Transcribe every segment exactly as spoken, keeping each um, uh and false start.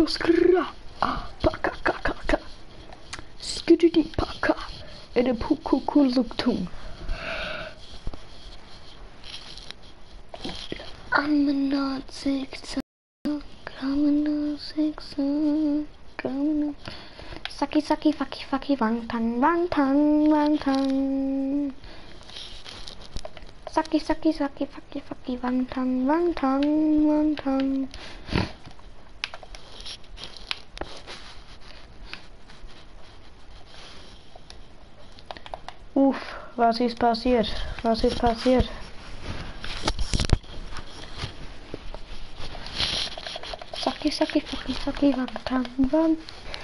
Skro, skra. Paka, kaka, kaka. Skididi, paka. In der Pukukuluktung. I'm not six. I'm not six. Saki, saki, faki, faki, wang, tang, wang, tang, wang, tang. Saki, saki, saki, faki, faki, wang, tang, wang, tang, wang, tang. Uff, was ist passiert? Was ist passiert? Saki, saki, faki, faki, wang, tang, wang.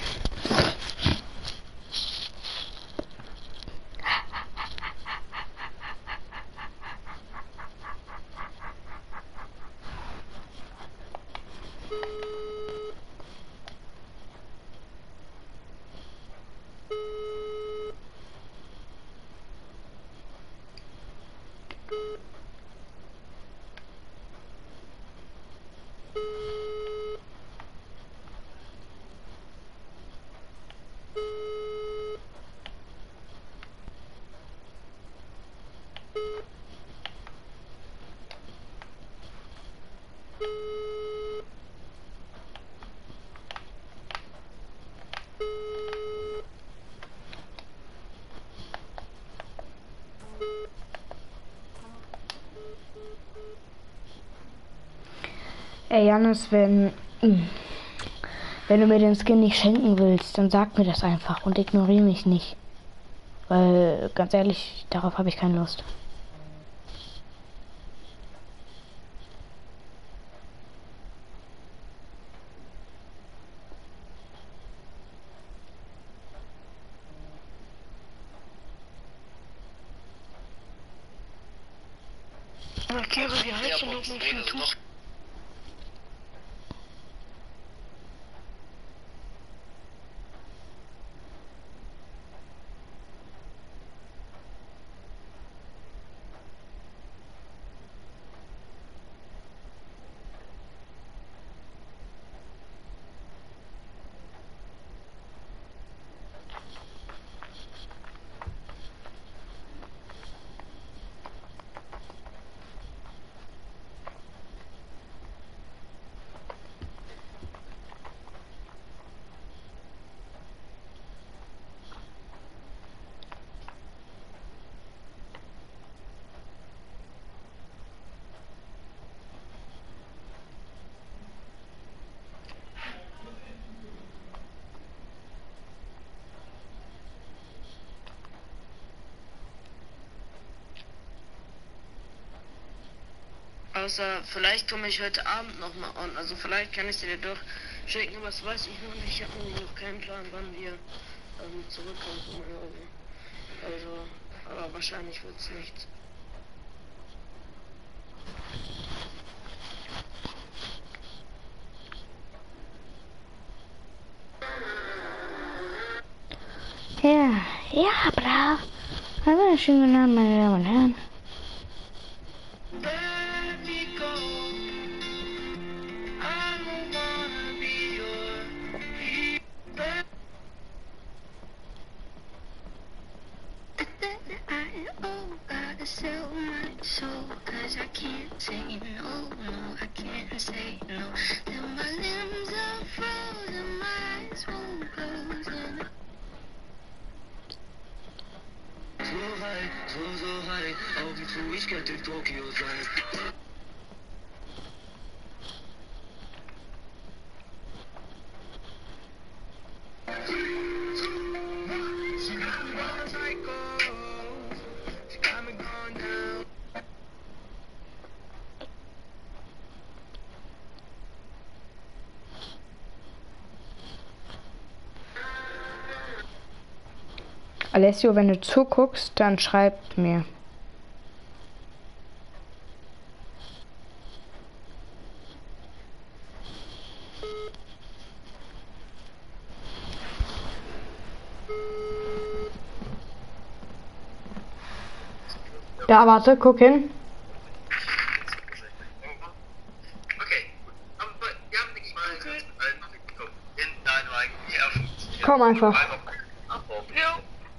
Ey, Jannis, wenn, wenn du mir den Skin nicht schenken willst, dann sag mir das einfach und ignoriere mich nicht. Weil, ganz ehrlich, darauf habe ich keine Lust. Okay, aber wie heißt denn nochmal für Tuch? Außer vielleicht komme ich heute Abend nochmal on. Also vielleicht kann ich dir doch schicken, aber das weiß ich noch nicht. Ich habe noch keinen Plan, wann wir ähm, zurückkommen von meiner Uni. Also, aber wahrscheinlich wird es nichts. Ja, ja, brav. Aber schönen guten Abend, meine Damen und Herren. Ich könnte in Tokio sein. Alessio, wenn du zuguckst, dann schreibt mir. Ja, warte, guck hin. Okay, aber wir haben nichts mal noch nicht bekommen. komm einfach. Ja.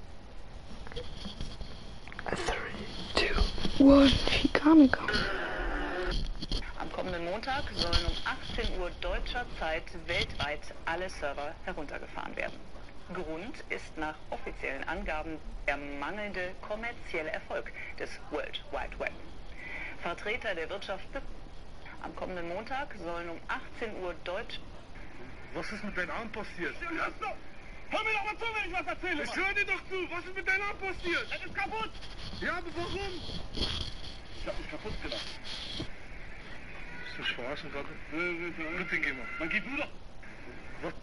Three, two, one, Chicanica. Am kommenden Montag sollen um achtzehn Uhr deutscher Zeit weltweit alle Server heruntergefahren werden. Grund ist nach offiziellen Angaben der mangelnde kommerzielle Erfolg des World Wide Web. Vertreter der Wirtschaft am kommenden Montag sollen um achtzehn Uhr Deutsch... Was ist mit deinem Arm passiert? Hör mir doch mal zu, wenn ich was erzähle! Ich höre dir doch zu! Was ist mit deinem Arm passiert? Es ist kaputt! Ja, aber warum? Ich hab mich kaputt gelassen. Willst du mich verarschen gerade? Bitte geh mal. Dann geh du doch! Was?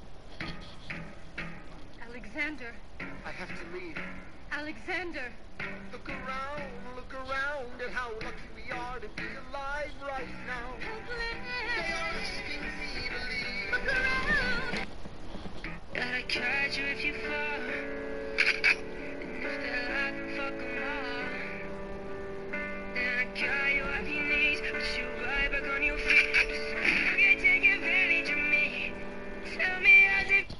Alexander. I have to leave. Alexander. Look around, look around at how lucky we are to be alive right now. They are asking me to leave. Look around. Gotta catch you if you fall. And if they're like, fuck 'em all. Then I got you off your knees, put you right back on your feet. Just you take advantage of me. Tell me as if.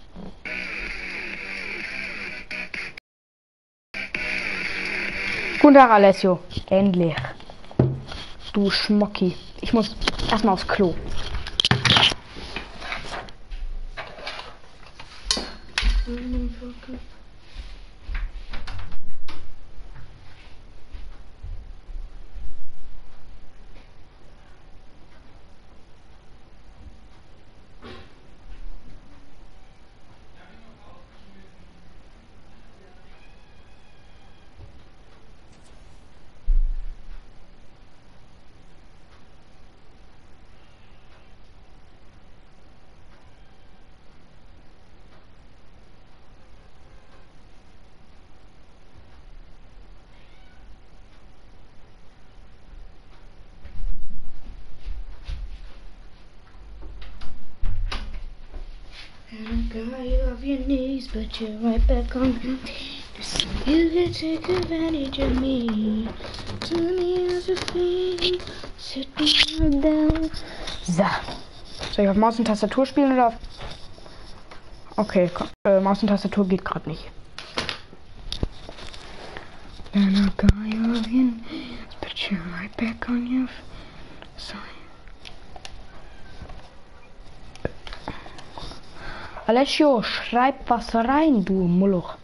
Guten Tag, Alessio. Endlich. Du Schmocki. Ich muss erstmal aufs Klo. Got you off your knees, but you're right back on me. You can take advantage of me. Tell me as a thing. Sit me down. So. Soll ich auf Maus und Tastatur spielen oder auf... Okay, komm. Äh, Maus und Tastatur geht gerade nicht. Then I got you off your knees, but you're right back on your... Sorry. Alessio, schreib was rein, du Moloch.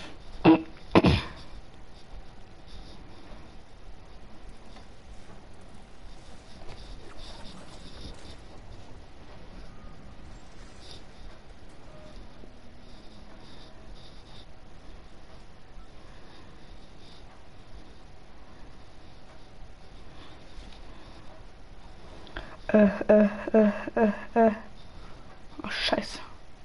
Äh, äh, äh, äh, äh. Oh, Scheiße.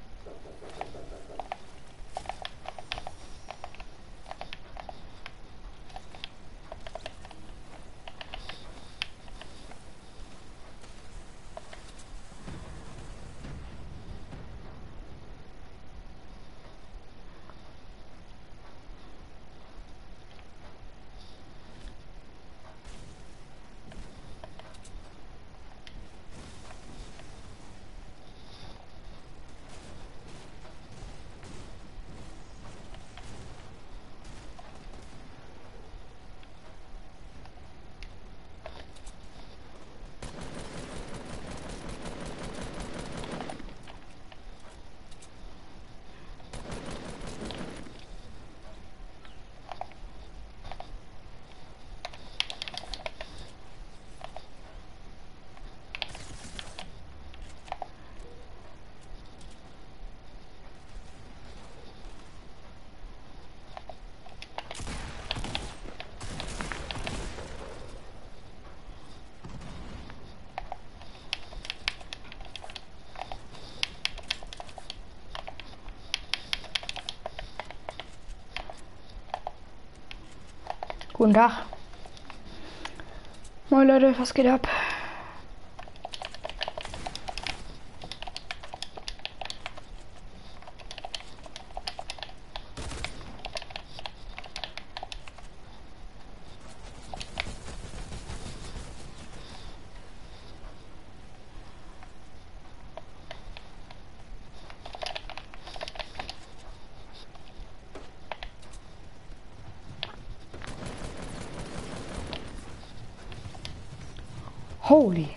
Guten Tag. Moin Leute, was geht ab? Holy.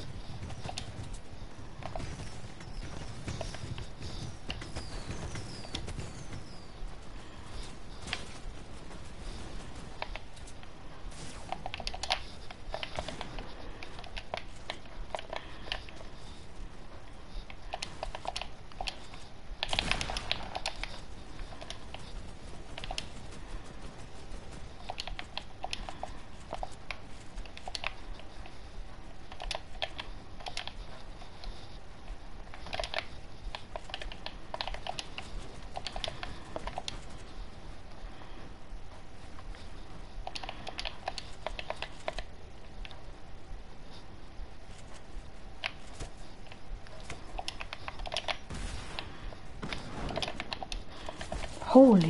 Holy.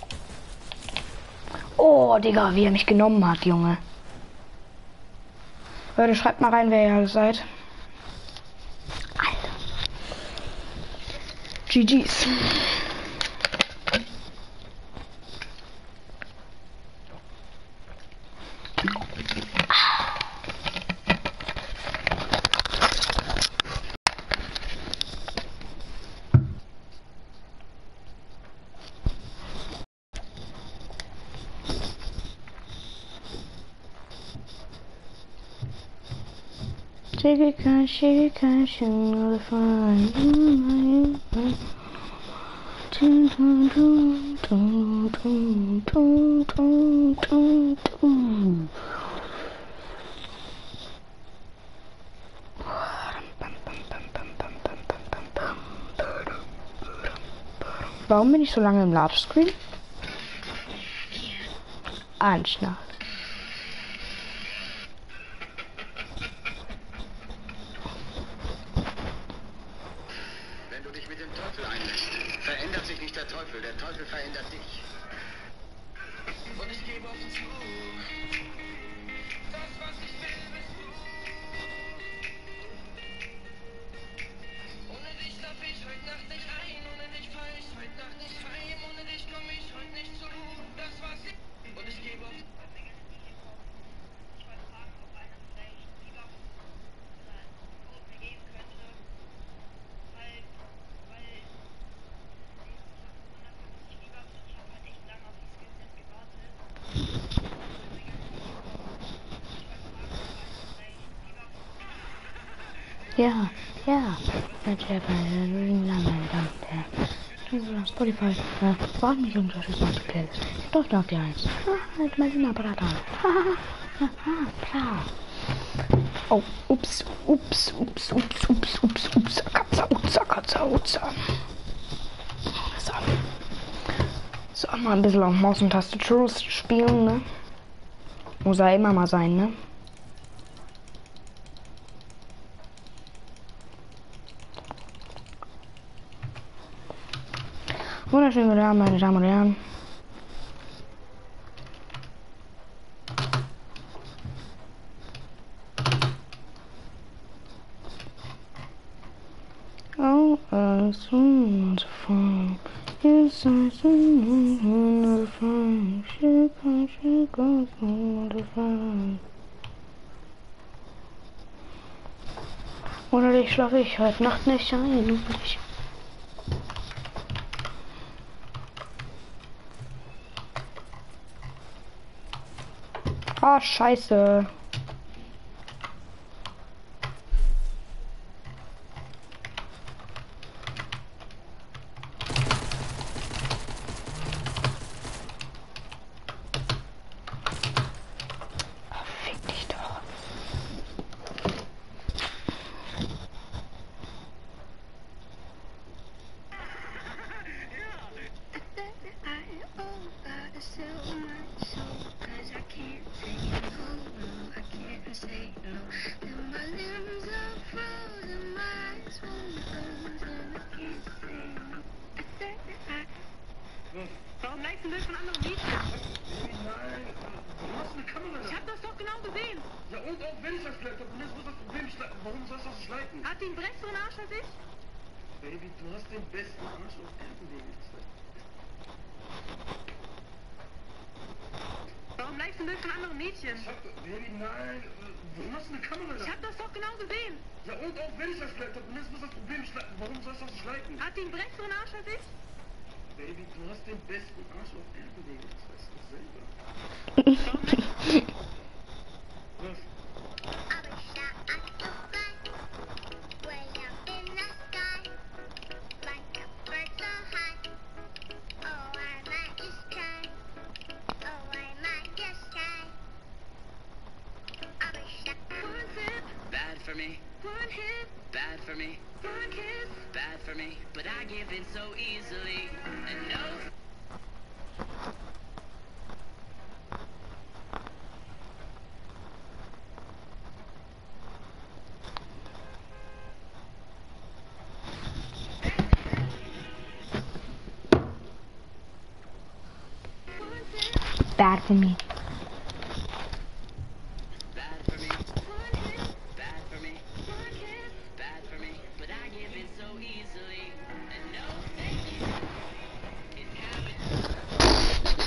Oh, Digga, wie er mich genommen hat, Junge. Leute, schreibt mal rein, wer ihr alle seid. Alter. G G's. Take it, can shake it, can shake all the fun. Warum bin ich so lange im Ladescreen? Anschnall. Verändert sich nicht der Teufel, der Teufel verändert dich. Und ich gebe offen zu. Das, was ich will, bist du. Ohne dich schlaf ich heute Nacht nicht ein, ohne dich fall ich heute Nacht nicht heim, ohne dich komm ich heute nicht zu. Das, was ich... Und ich gebe offen zu. Ich wollte fragen, ob einer vielleicht lieber oder Code mir geben könnte, weil... weil... Ja, ja. Spotify. Warte mich und das ist meine Playlist. Doch, auf die eins. Halt mal den Apparat an. Oh, ups, ups, ups, ups, ups, ups, ups, Katza, Utza, Katza, Utza. So. So, mal ein bisschen auf Maus und Tastatur spielen, ne? Muss ja immer mal sein, ne? Wunderschönen guten Abend, meine Damen und Herren. Oh, I soon to find yes, I soon to find she comes, she goes to find. Oder ich schlafe ich heute Nacht nicht ein, hoffentlich. Ah, scheiße. Ah, fick dich doch. Warum likest du das von anderen Videos? Nein, du hast eine Kamera. Ich hab das doch genau gesehen. Ja und auch wenn ich das vielleicht habe, das ist das Problem. Ich, warum sollst du das nicht liken? Hat die einen besseren Arsch als ich? Baby, du hast den besten Arsch auf Erden, Baby. Warum likest ein Bild von anderen Mädchen. Ich hab, Baby, nein. Warum hast du eine Kamera da? Ich hab das doch genau gesehen. Ja und auch wenn ich das like habe, das ist das Problem. Ich, like- warum soll ich das nicht liken? Hat die einen besseren Arsch als ich? Baby, du hast den besten Arsch auf Erden, Baby. Das weißt du selber. Was? Bad for me, One hit, bad for me, one kiss. bad for me, but I give in so easily. And no. Bad for me. Bad for me, bad for me, bad for me, but I give in so easily. And no, it's habit.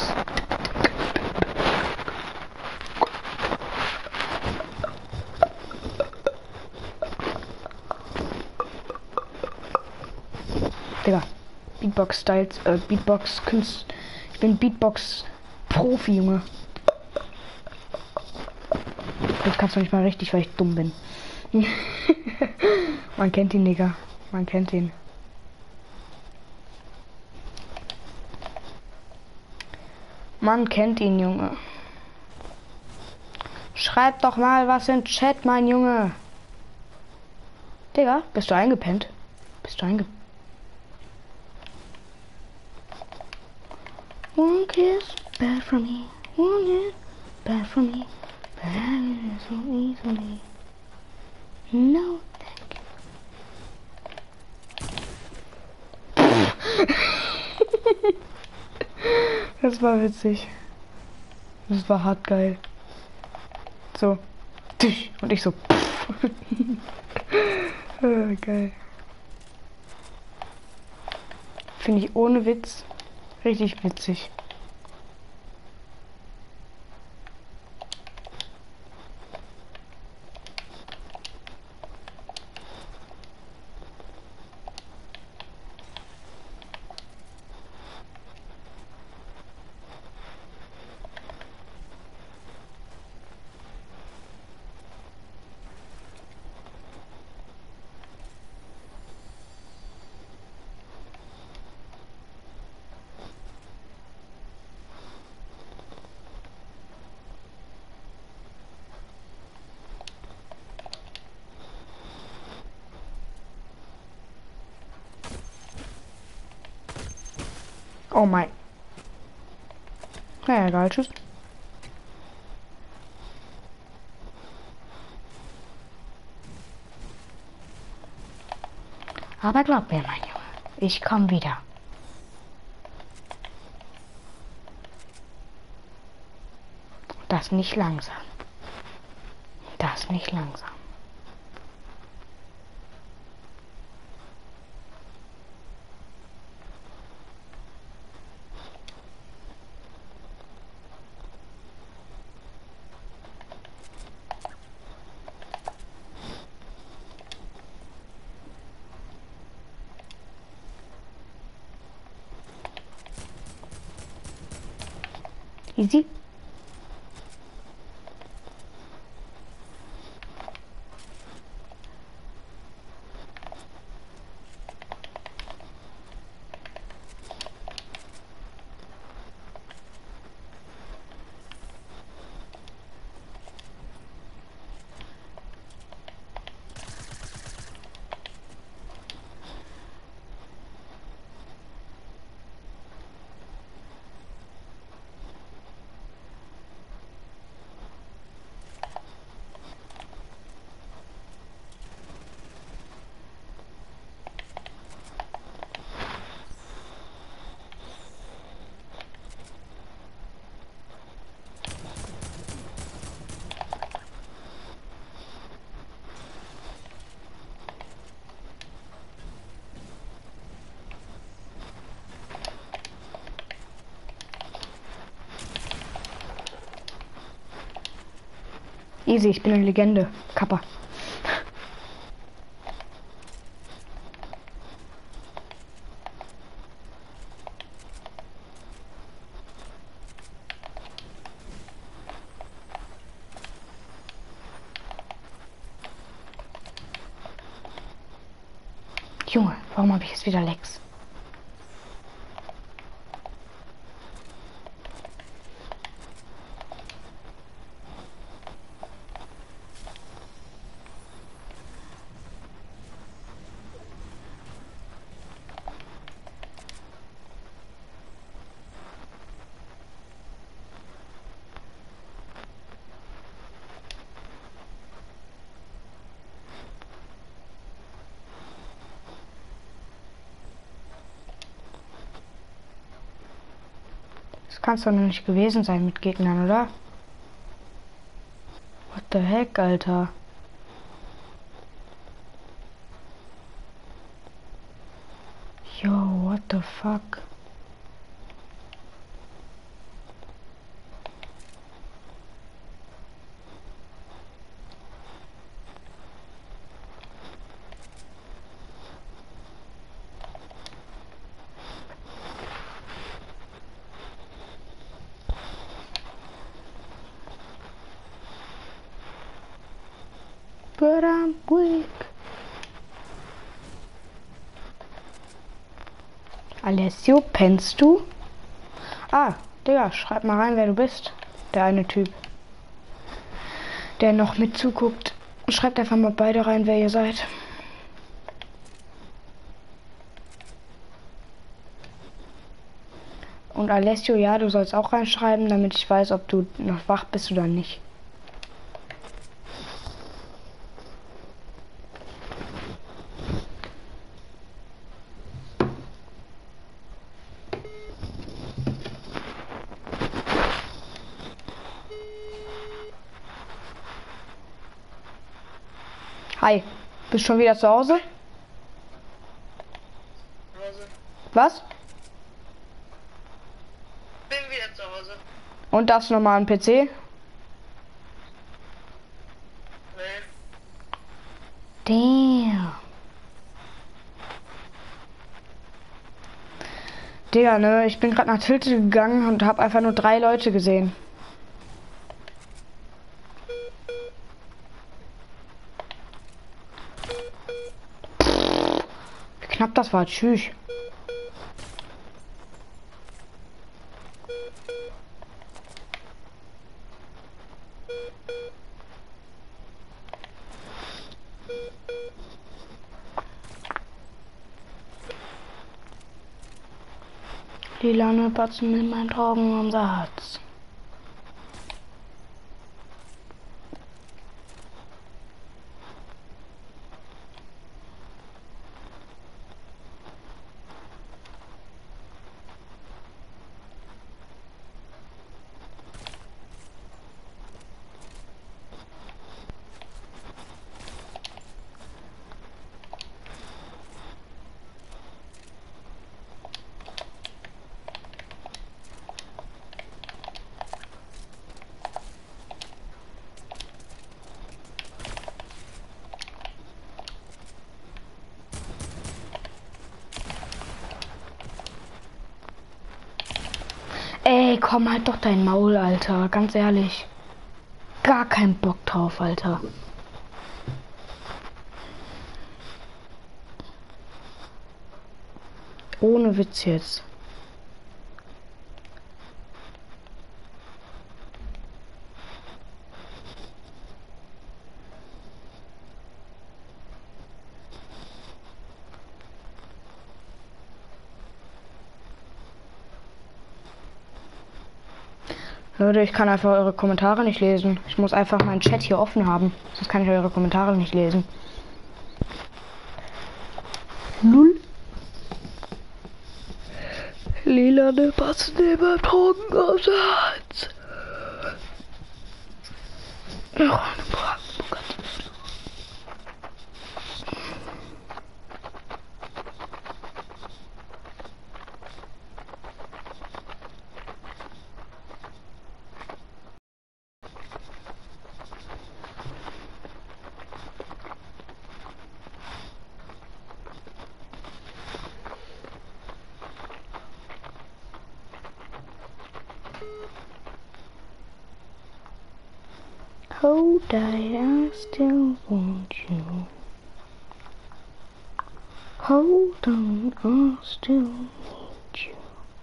Digga. Beatbox-Styles, äh, Beatbox-Kunst. Ich bin Beatbox-Profi, Junge. Das kannst du nicht mal richtig, weil ich dumm bin. Man kennt ihn, Digga. Man kennt ihn. Man kennt ihn, Junge. Schreib doch mal was in Chat, mein Junge. Digga, bist du eingepennt? Bist du eingepennt? One kiss, bad for me. One hit, bad for me. Bad so easily. No, thank you. Das war witzig. Das war hart geil. So. Und ich so. Oh, geil. Finde ich ohne Witz richtig witzig. Oh mein. Naja, egal, tschüss. Aber glaub mir, mein Junge, ich komm wieder. Das nicht langsam. Das nicht langsam. Easy. Easy, ich bin eine Legende. Kappa. Junge, warum habe ich jetzt wieder Lex? Das kann es doch noch nicht gewesen sein mit Gegnern, oder? What the heck, Alter? Yo, what the fuck? But I'm weak. Alessio, pennst du? Ah, Digga, schreib mal rein, wer du bist. Der eine Typ, der noch mit zuguckt. Schreibt einfach mal beide rein, wer ihr seid. Und Alessio, ja, du sollst auch reinschreiben, damit ich weiß, ob du noch wach bist oder nicht. Hi, bist schon wieder zu Hause? Hause. Was? Bin wieder zu Hause. Und das nochmal ein P C? Nee. Damn. Digga, ne, ich bin gerade nach Tilte gegangen und habe einfach nur drei Leute gesehen. Wie knapp das war, tschüss. Lilane Batzen in meinen Traubenumsatz. Ey, komm halt doch dein Maul, Alter. Ganz ehrlich. Gar keinen Bock drauf, Alter. Ohne Witz jetzt. Leute, ich kann einfach eure Kommentare nicht lesen. Ich muss einfach meinen Chat hier offen haben. Sonst kann ich eure Kommentare nicht lesen. Null. Lila ne Pass neben Drogenaussatz. Hold I, I still want you. Hold on, I still need you.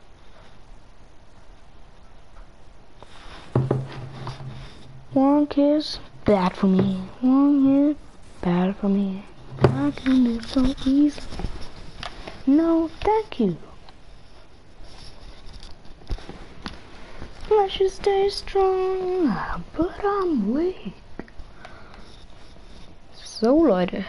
One kiss, bad for me. One hit, bad for me. I can live so easily. No, thank you. I should stay strong, but I'm weak. So, Leute.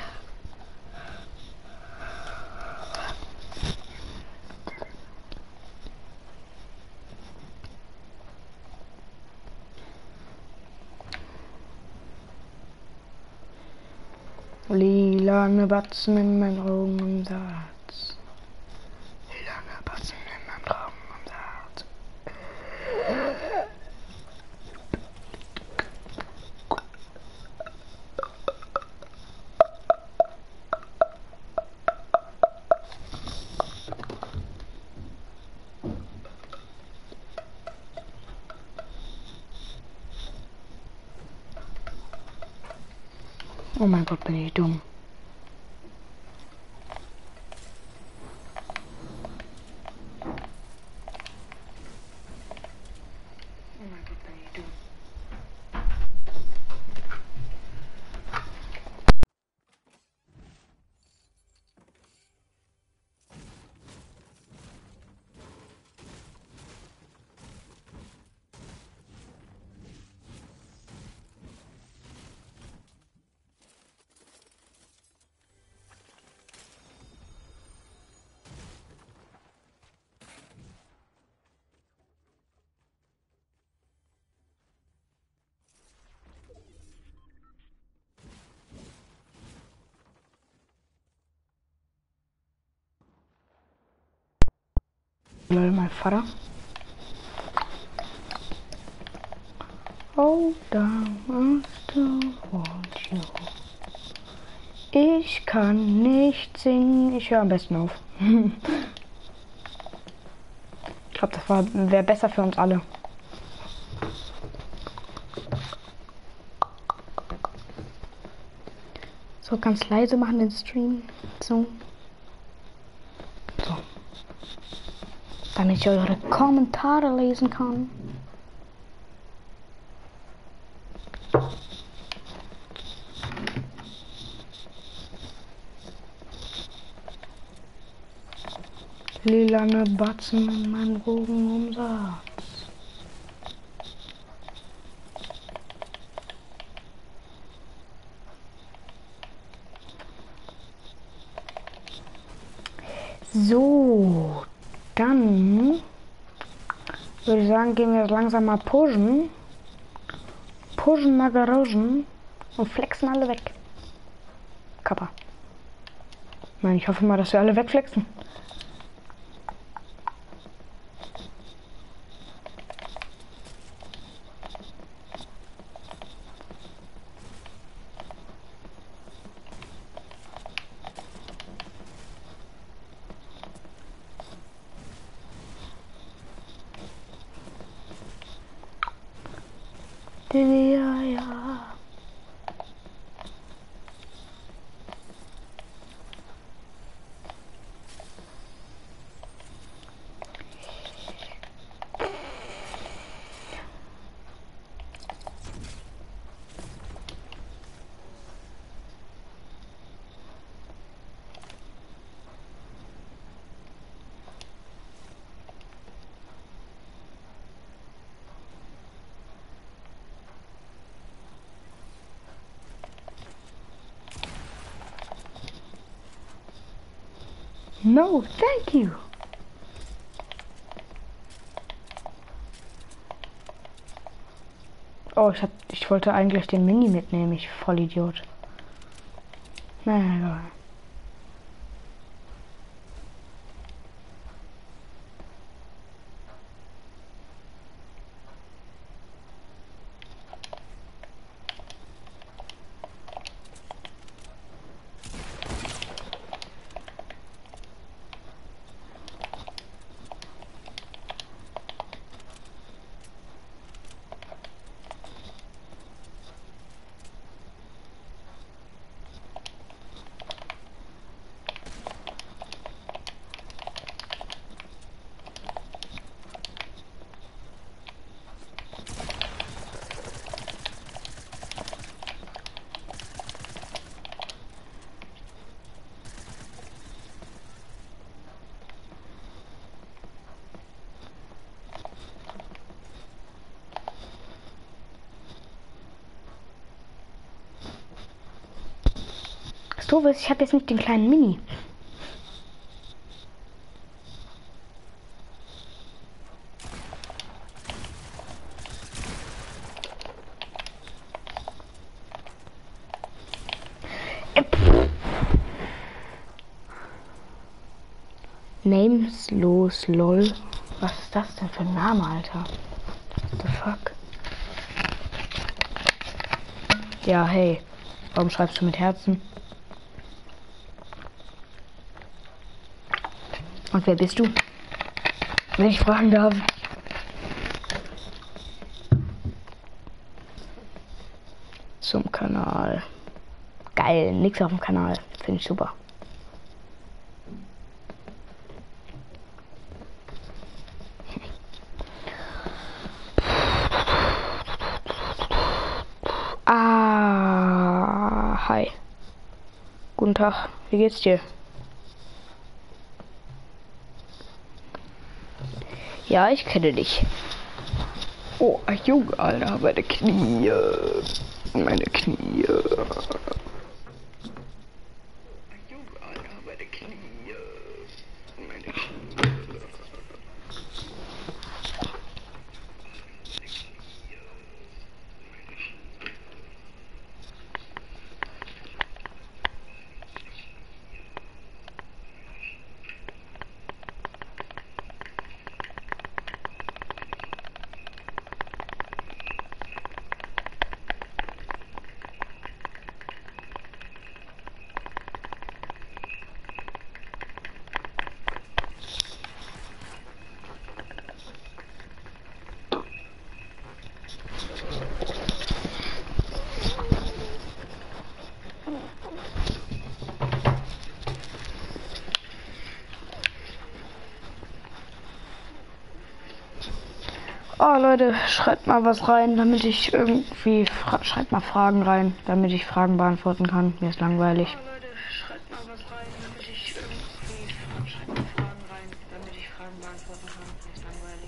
Lilane Batzen in meinen Augen und Herz. Lilane Batzen in meinen Augen und Herz. Oh mein Gott, bin ich dumm. Oh mein Gott, bin ich dumm. Lol, mein Vater. Hold down, I still want you. Ich kann nicht singen. Ich höre am besten auf. Ich glaube, das war wäre besser für uns alle. So, ganz leise machen den Stream. So. So. Damit ich eure Kommentare lesen kann. Lilane Batzen in meinen Bogenumsatz. So, dann würde ich sagen, gehen wir jetzt langsam mal pushen. Pushen mal Garagen und flexen alle weg. Kappa. Nein, ich hoffe mal, dass wir alle wegflexen. Ja, ja. No, thank you. Oh, ich hab, ich wollte eigentlich den Mini mitnehmen, ich Vollidiot. Naja, egal. doof ist, ich habe jetzt nicht den kleinen Mini. Names los, lol. Was ist das denn für ein Name, Alter? What the fuck? Ja, hey. Warum schreibst du mit Herzen? Und wer bist du? Wenn ich fragen darf. Zum Kanal. Geil, nix auf dem Kanal. Finde ich super. Ah, hi. Guten Tag, wie geht's dir? Ja, ich kenne dich. Oh, Junge, Alter, meine Knie. Meine Knie. Junge, Alter, meine Knie. Meine Knie. Oh Leute, schreibt mal was rein, damit ich irgendwie schreibt mal Fragen rein, damit ich Fragen beantworten kann. Mir ist langweilig. Oh Leute, schreibt mal was rein, damit ich irgendwie schreibt mal Fragen rein, damit ich Fragen beantworten kann. Mir ist langweilig.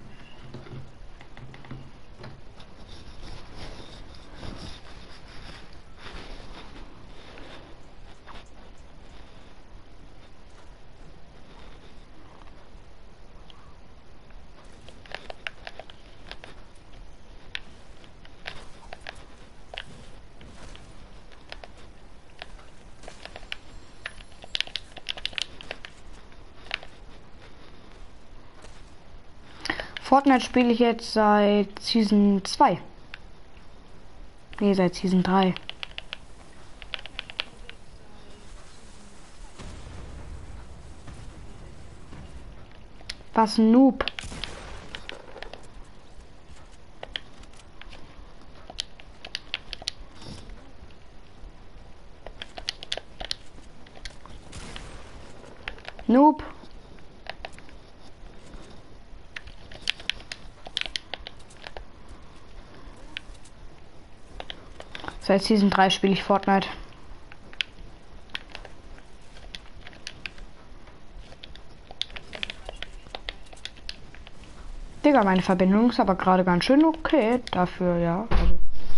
Fortnite spiele ich jetzt seit Season zwei. Nee, seit Season drei. Was ein Noob. Noob. Seit Season drei spiele ich Fortnite. Digga, meine Verbindung ist aber gerade ganz schön okay dafür, ja. Also.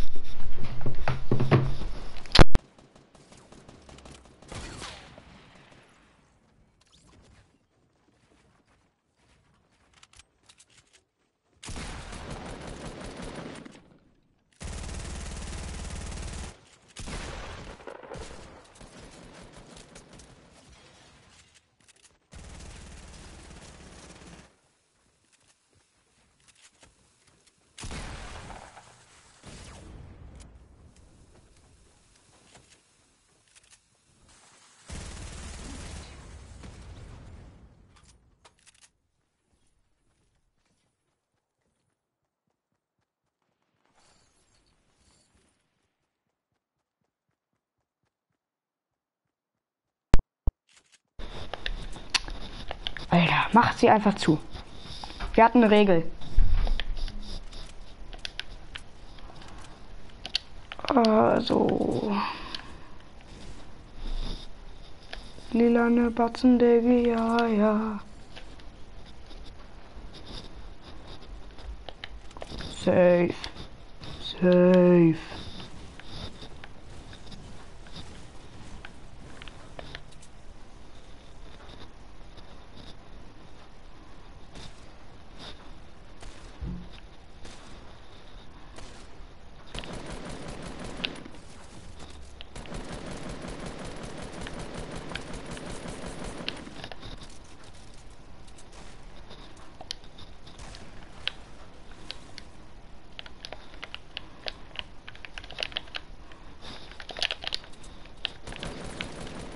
Alter, macht sie einfach zu. Wir hatten eine Regel. Also. Lilane Batzen, Diggi, ja, ja. Safe. Safe.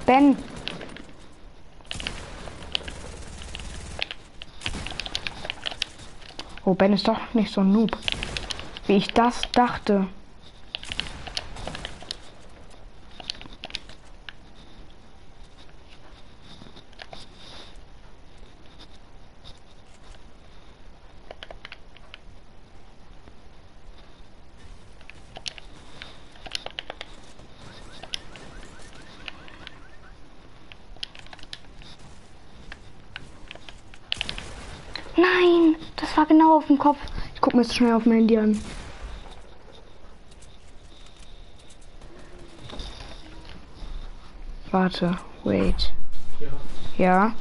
Ben. Oh, Ben ist doch nicht so ein Noob, wie ich das dachte. Nein, das war genau auf dem Kopf. Ich guck mir das schnell auf mein Handy an. Warte, wait. Ja.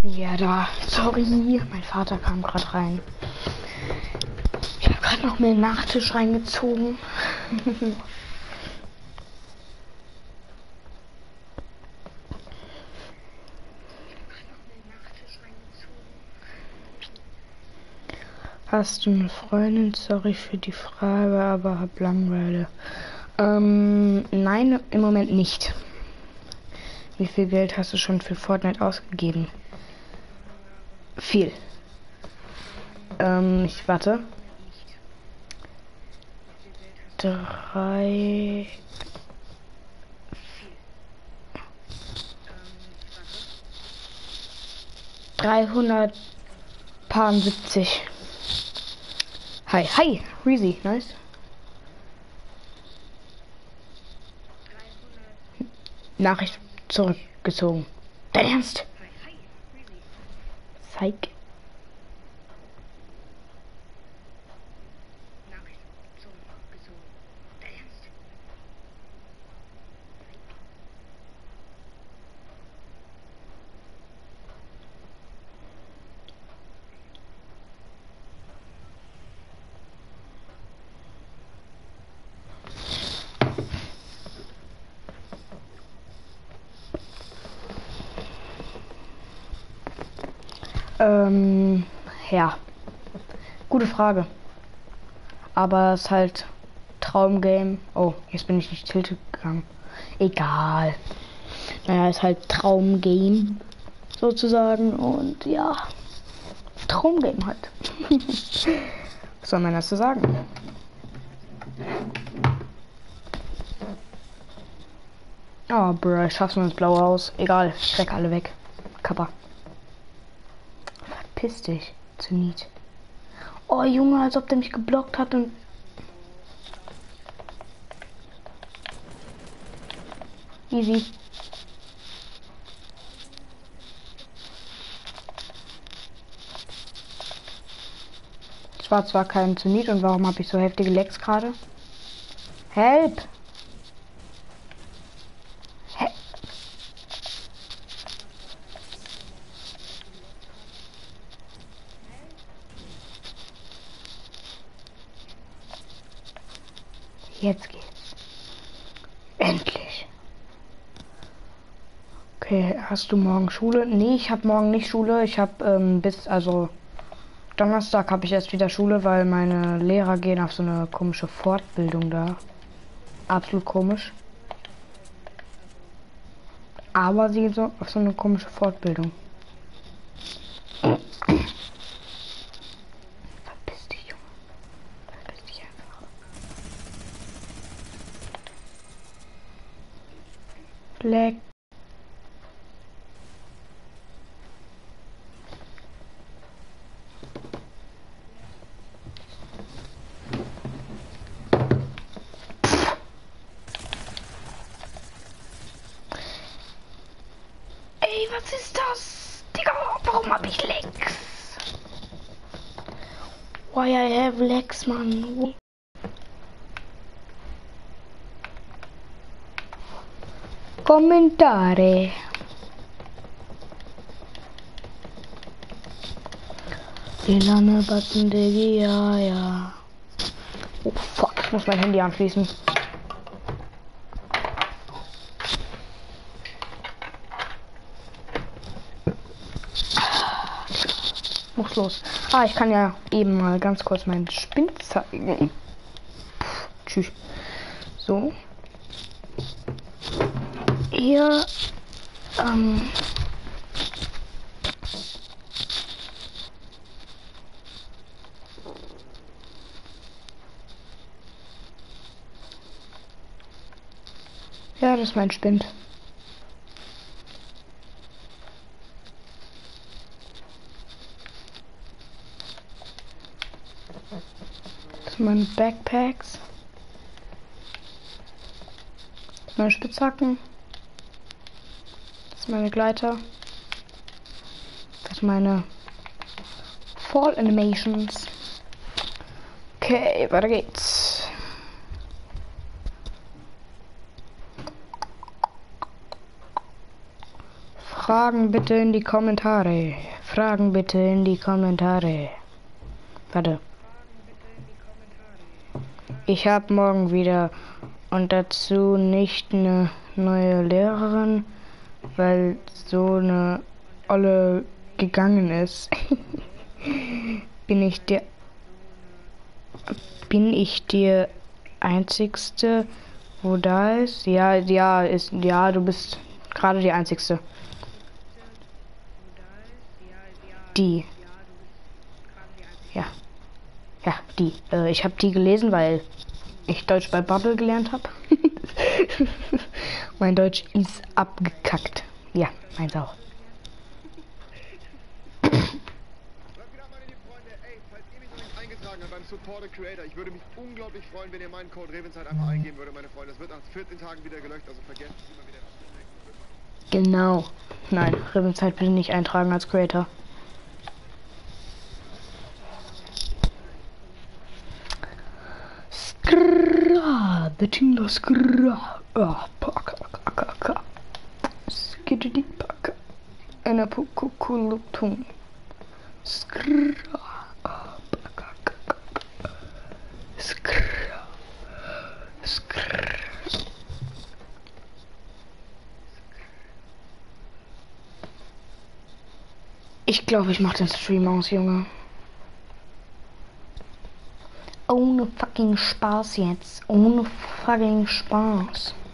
Ja, da. Sorry, mein Vater kam gerade rein. Ich habe gerade noch mir einen Nachtisch reingezogen. Hast du eine Freundin? Sorry für die Frage, aber hab Langeweile. Ähm, nein, im Moment nicht. Wie viel Geld hast du schon für Fortnite ausgegeben? Viel. Ähm, ich warte. Drei. dreihundertsiebzig. Hi, hi, Reezy, nice. Nachricht zurückgezogen. Dein Ernst? Zeig. Ähm, ja. Gute Frage. Aber es ist halt Traumgame. Oh, jetzt bin ich nicht tilted gegangen. Egal. Naja, ist halt Traumgame sozusagen. Und ja, Traumgame halt. Was soll man dazu sagen? Oh, bro, ich schaff's nur ins blaue Haus. Egal, streck alle weg. Kappa. Verpiss dich, zu Niet. Oh, Junge, als ob der mich geblockt hat und... Easy. Es war zwar kein Zenit und warum habe ich so heftige Lags gerade? Help! He Jetzt geht's. Endlich. Okay, hast du morgen Schule? Nee, ich habe morgen nicht Schule. Ich habe ähm, bis, also Donnerstag habe ich erst wieder Schule, weil meine Lehrer gehen auf so eine komische Fortbildung da. Absolut komisch. Aber sie gehen so auf so eine komische Fortbildung. Verpiss dich, Junge. Verpiss dich einfach. Leck. Ey, was ist das? Digga, warum hab ich Lex? Why I have Lex, man? Kommentare. Lilane Button, Diggi, ja, ja. Oh, fuck, ich muss mein Handy anschließen. Muss los. Ah, ich kann ja eben mal ganz kurz meinen Spind zeigen. Puh, tschüss. So. Hier. Ähm. Ja, das ist mein Spind. Das sind meine Backpacks. Das sind meine Spitzhacken. Das sind meine Gleiter. Das sind meine Fall Animations. Okay, weiter geht's. Fragen bitte in die Kommentare. Fragen bitte in die Kommentare. Warte. Ich habe morgen wieder und dazu nicht eine neue Lehrerin, weil so eine Olle gegangen ist. bin ich der bin ich der einzigste, wo da ist? Ja, ja, ist ja, du bist gerade die einzigste. Die. Ja. Ja, die. Äh, ich habe die gelesen, weil ich Deutsch bei Bubble gelernt habe. Mein Deutsch ist abgekackt. Ja, meins auch. Beim Supporter Creator. Ich würde mich unglaublich freuen, wenn ihr meinen Code Revenzeit einfach eingeben würdet, meine Freunde. Das wird nach vierzehn Tagen wieder gelöscht, also vergesst es immer wieder. Genau. Nein, Revenzeit bitte nicht eintragen als Creator. Skra, the Tinder skra. Ah, paka, paka, paka. Skiddy paka. Ena pukukulutung. Skra. Ich glaube, ich mache den Stream aus, Junge. Ohne fucking Spaß jetzt. Ohne fucking Spaß.